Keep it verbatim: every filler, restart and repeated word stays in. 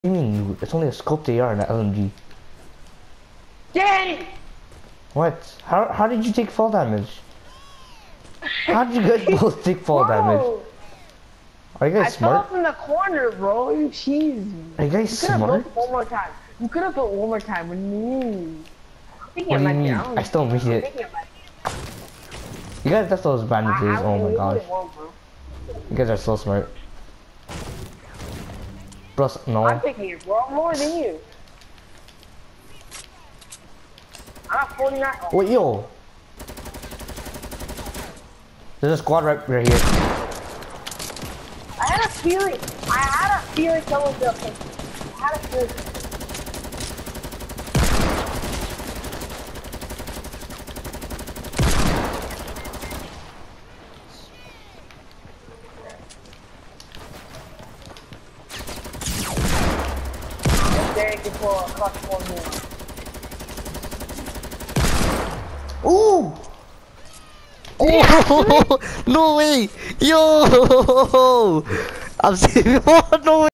What do you mean? It's only a scoped A R and an L M G. Dang! What? How how did you take fall damage? How did you guys both take fall Bro, damage? Are you guys I smart? fell off in the corner, bro. You cheesed me. Are you guys You could have smart? built one more time. You could have built one more time. What do you mean? I'm thinking What do you about mean? it. I still missed I'm it. thinking about it. You guys, that's those bandages. I, I Oh my really gosh. won't, bro. You guys are so smart. Plus, no. I'm picking it, bro. I'm lower than you. I'm at forty-nine. Oh. Wait, yo. There's a squad right, right here. I had a feeling. I had a feeling someone was gonna. I had a feeling. There you can pull a clutch for me. Ooh! Oh! No way! Yo! I'm serious. Oh, no way!